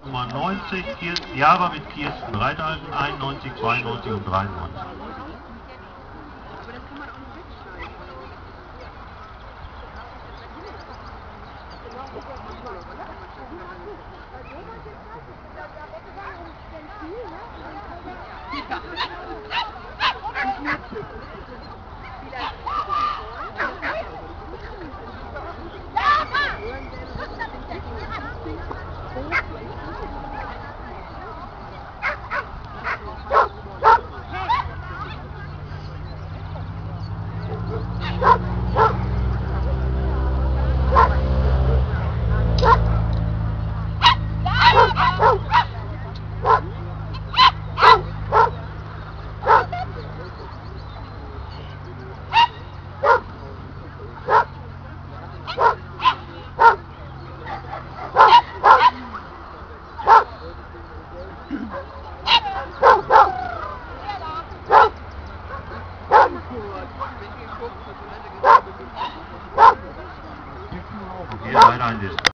Nummer 90, Java mit Kirsten Reithalten, 91, 92 und 93. Okay, leider ein